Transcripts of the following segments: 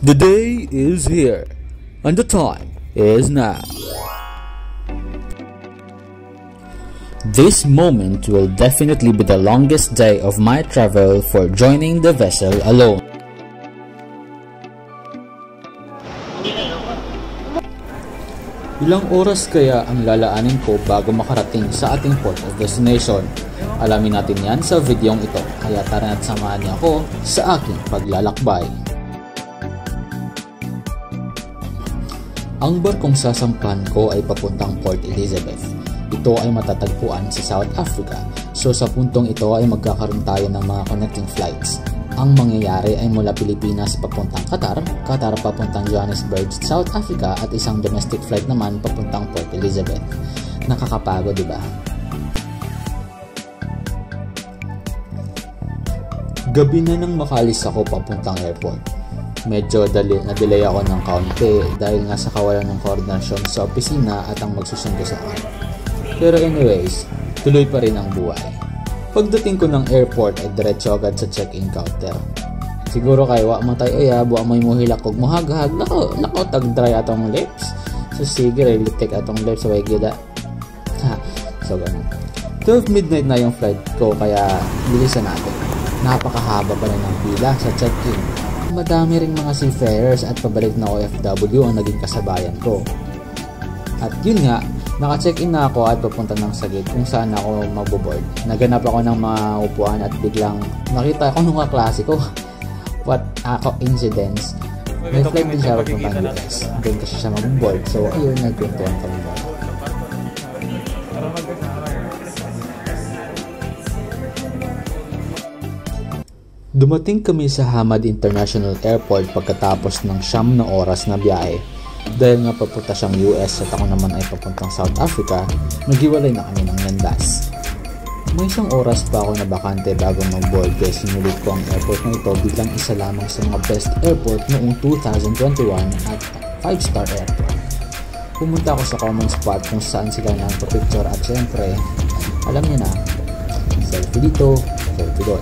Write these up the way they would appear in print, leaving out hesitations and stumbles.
The day is here, and the time is now. This moment will definitely be the longest day of my travel for joining the vessel alone. Ilang oras kaya ang lalaanin ko bago makarating sa ating port of destination? Alamin natin yan sa videong ito, kaya tara na't samahan niyo ako sa aking paglalakbay. Ang barkong sasampan ko ay papuntang Port Elizabeth. Ito ay matatagpuan sa South Africa, so sa puntong ito ay magkakaroon tayo ng mga connecting flights. Ang mangyayari ay mula Pilipinas papuntang Qatar, Qatar papuntang Johannesburg, South Africa at isang domestic flight naman papuntang Port Elizabeth. Nakakapagod, diba? Gabi na nang makalis ako papuntang airport. Medyo na-delay ako ng kaunti dahil nga sa kawalan ng koordinasyon sa opisina at ang magsusundo sa akin. Pero anyways, tuloy pa rin ang buhay. Pagdating ko ng airport ay diretso agad sa check-in counter. Siguro kayo wa matay oya, buwa may muhilak kog muhaghag, lako tag-dry atong lips. So sige, litik atong lips sa way gida. So ganun. 12 midnight na yung flight ko kaya bilisan natin. Napakahaba pa rin ng pila sa check-in. Madami ring mga seafarers at pabalik na OFW ang naging kasabayan ko. At yun nga, naka-check-in na ako at papunta ng Sagid kung saan ako magbo-board. Naganap ako ng mga upuan at biglang nakita ko nung kaklase ko. What a coincidence. May flight din siya papuntang US. Doon kasi siya mag-board. So ayun, nagkwentuhan kami ba. Dumating kami sa Hamad International Airport pagkatapos ng 9 na oras na biyahe. Dahil nga papunta siyang US at ako naman ay papuntang South Africa, naghiwalay na kami ng landas. May 1 oras pa ako na bakante bago mag-board kaya sinulit ko ang airport na ito bilang isa lamang sa mga best airport noong 2021 at 5-star airport. Pumunta ako sa common spot kung saan sila nagpa-picture at syempre, alam niyo na, selfie dito, selfie doon.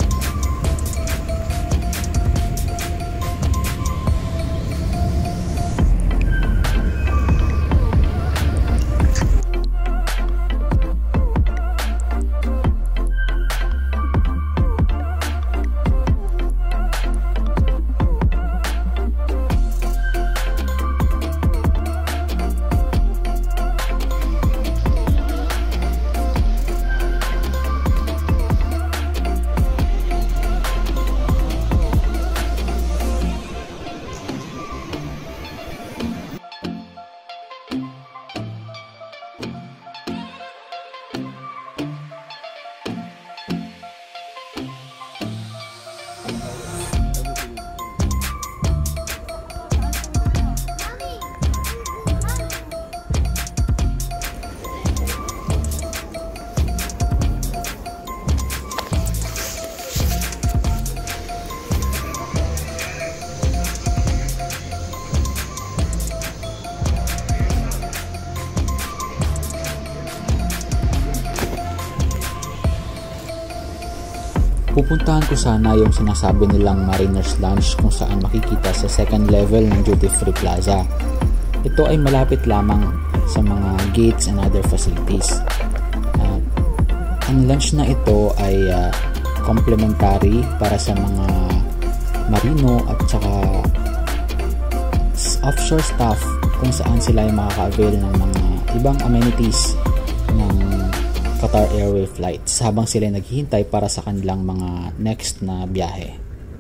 Pupuntahan ko sana yung sinasabi nilang Mariners Lounge kung saan makikita sa second level ng Duty Free Plaza. Ito ay malapit lamang sa mga gates and other facilities. Ang lunch na ito ay complimentary para sa mga marino at saka offshore staff kung saan sila ay makaka-avail ng mga ibang amenities ng Qatar Airways flights habang sila naghihintay para sa kanilang mga next na biyahe.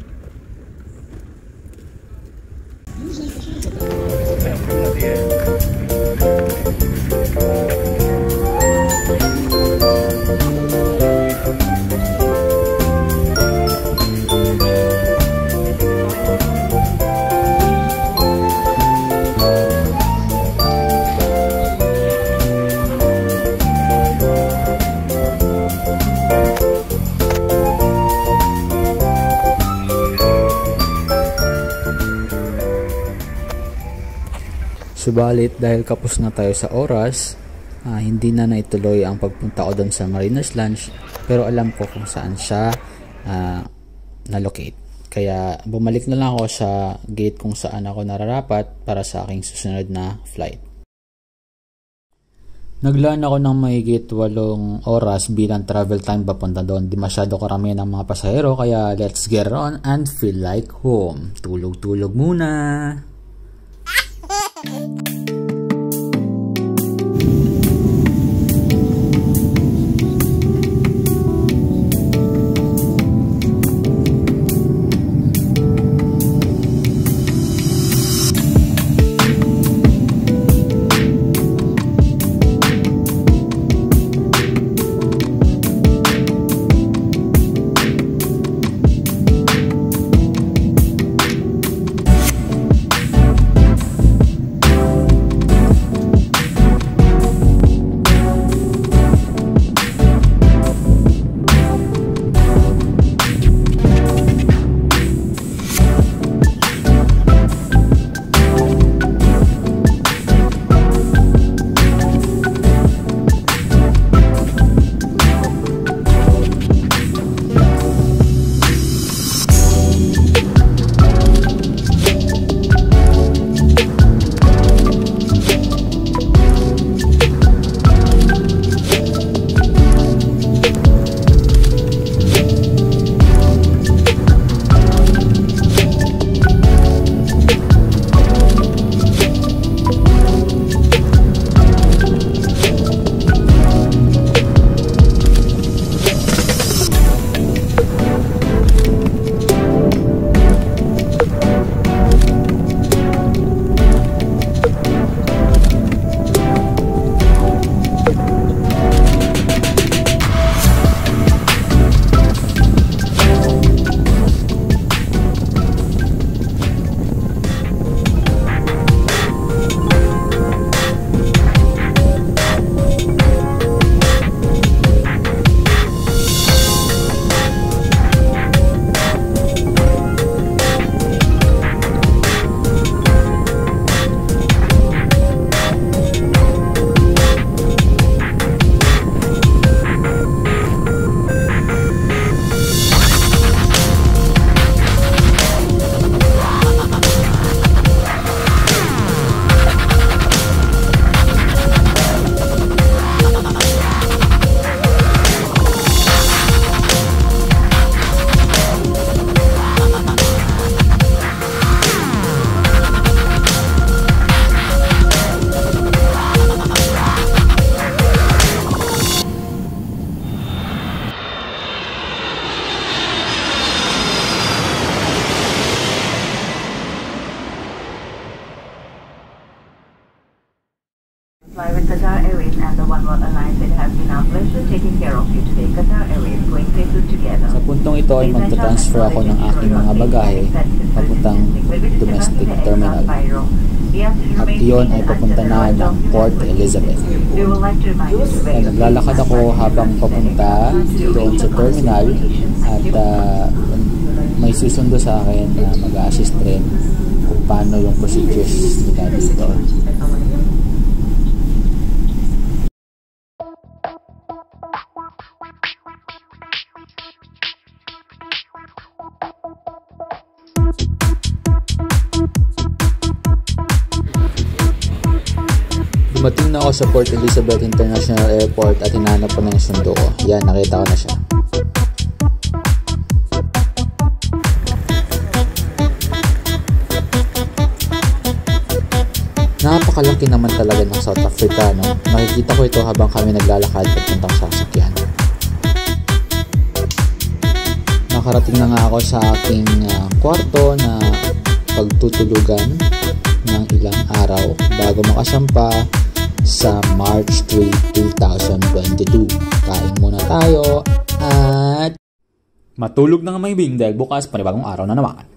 Subalit dahil kapos na tayo sa oras, hindi na naituloy ang pagpunta ko doon sa Mariners Lounge, pero alam ko kung saan siya na-locate. Kaya bumalik na lang ako sa gate kung saan ako nararapat para sa aking susunod na flight. Naglaan ako ng mahigit 8 oras bilang travel time papunta doon. Di masyado karami ng mga pasahero kaya let's get on and feel like home. Tulog-tulog muna! Fly with Qatar Airways and the Oneworld Alliance. It has been our pleasure taking care of you today. Qatar Airways going places together. Sa puntong ito ay magta-transfer ako ng aking mga bagahe papuntang domestic terminal. At iyon ay papunta na ng Port Elizabeth. Ay, naglalakad ako habang papunta doon sa terminal at may susundo sa akin na mag-assist rin kung paano yung procedures nila dito. Dumating na ako sa Port Elizabeth International Airport at hinanap ko na yung sundo ko. Yan, nakita ko na siya. Napakalaki naman talaga ng South Africa, no? Nakikita ko ito habang kami naglalakad papuntang sasakyan. Nakarating na nga ako sa aking kwarto na pagtutulugan ng ilang araw bago makasampa sa March 3, 2022. Kain muna tayo at matulog na nga may bing dahil bukas panibagong araw na naman.